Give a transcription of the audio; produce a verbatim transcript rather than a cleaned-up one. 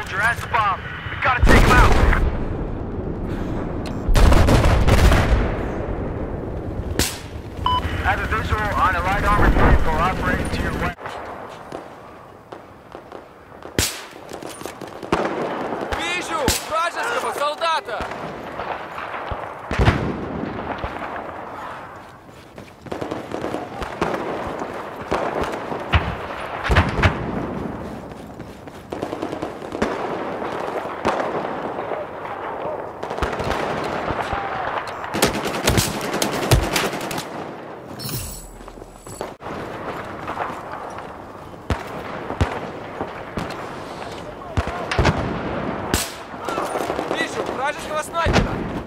soldier has the bomb. We gotta take him out. Have a visual on a light armored vehicle operating to your west. Вижу! Вражеского солдата! Вражеского снайпера!